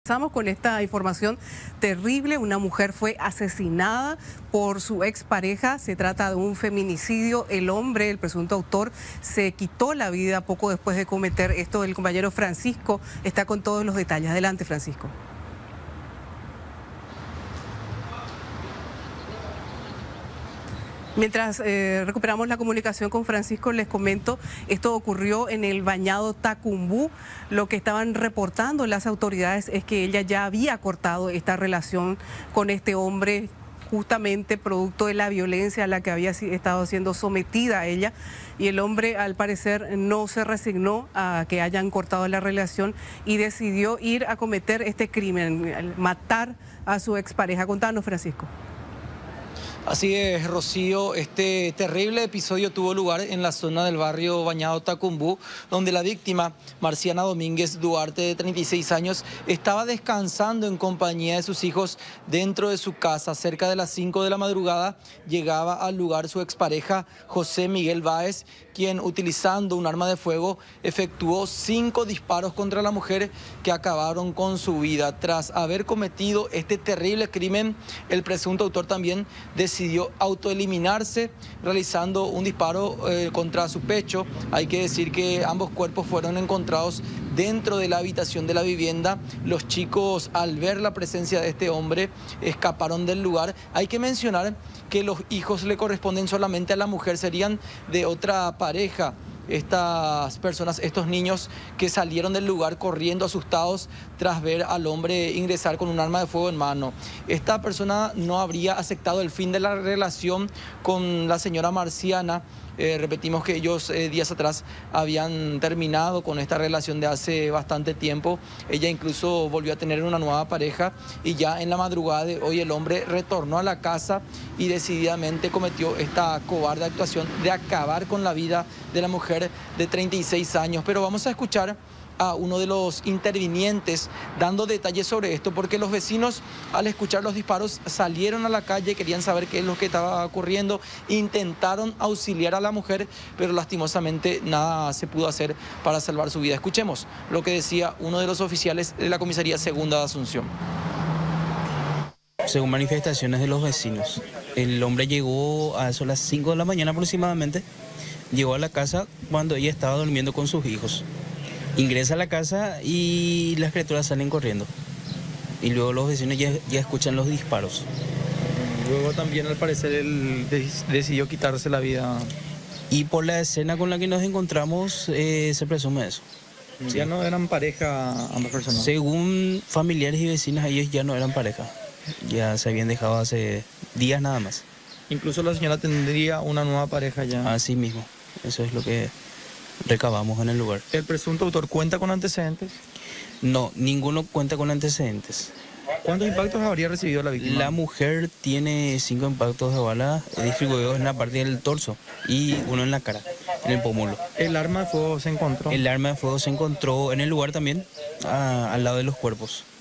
Empezamos con esta información terrible. Una mujer fue asesinada por su expareja. Se trata de un feminicidio. El hombre, el presunto autor, se quitó la vida poco después de cometer esto. El compañero Francisco está con todos los detalles. Adelante, Francisco. Mientras recuperamos la comunicación con Francisco, les comento, esto ocurrió en el bañado Tacumbú. Lo que estaban reportando las autoridades es que ella ya había cortado esta relación con este hombre, justamente producto de la violencia a la que había estado siendo sometida ella, y el hombre al parecer no se resignó a que hayan cortado la relación y decidió ir a cometer este crimen, matar a su expareja. Contanos, Francisco. Así es, Rocío, este terrible episodio tuvo lugar en la zona del barrio Bañado Tacumbú, donde la víctima, Marciana Domínguez Duarte, de 36 años, estaba descansando en compañía de sus hijos dentro de su casa. Cerca de las 5 de la madrugada llegaba al lugar su expareja, José Miguel Báez, quien, utilizando un arma de fuego, efectuó 5 disparos contra la mujer que acabaron con su vida. Tras haber cometido este terrible crimen, el presunto autor también decidió autoeliminarse realizando un disparo contra su pecho. Hay que decir que ambos cuerpos fueron encontrados dentro de la habitación de la vivienda. Los chicos, al ver la presencia de este hombre, escaparon del lugar. Hay que mencionar que los hijos le corresponden solamente a la mujer, serían de otra pareja. Estas personas, estos niños que salieron del lugar corriendo asustados tras ver al hombre ingresar con un arma de fuego en mano. Esta persona no habría aceptado el fin de la relación con la señora Marciana. Repetimos que ellos días atrás habían terminado con esta relación de hace bastante tiempo. Ella incluso volvió a tener una nueva pareja y ya en la madrugada de hoy el hombre retornó a la casa y decididamente cometió esta cobarde actuación de acabar con la vida de la mujer de 36 años. Pero vamos a escuchar a uno de los intervinientes dando detalles sobre esto, porque los vecinos, al escuchar los disparos, salieron a la calle, querían saber qué es lo que estaba ocurriendo, intentaron auxiliar a la mujer, pero lastimosamente nada se pudo hacer para salvar su vida. Escuchemos lo que decía uno de los oficiales de la comisaría segunda de Asunción. Según manifestaciones de los vecinos, el hombre llegó a eso a las 5 de la mañana aproximadamente, llegó a la casa cuando ella estaba durmiendo con sus hijos. Ingresa a la casa y las criaturas salen corriendo. Y luego los vecinos ya escuchan los disparos. Luego también, al parecer, él decidió quitarse la vida. Y por la escena con la que nos encontramos, se presume eso. Ya no eran pareja ambas personas. Según familiares y vecinas, ellos ya no eran pareja. Ya se habían dejado hace días nada más. Incluso la señora tendría una nueva pareja ya. Así mismo. Eso es lo que recabamos en el lugar. ¿El presunto autor cuenta con antecedentes? No, ninguno cuenta con antecedentes. ¿Cuántos impactos habría recibido la víctima? La mujer tiene 5 impactos de bala distribuidos en la parte del torso y uno en la cara, en el pómulo. ¿El arma de fuego se encontró? El arma de fuego se encontró en el lugar también, al lado de los cuerpos.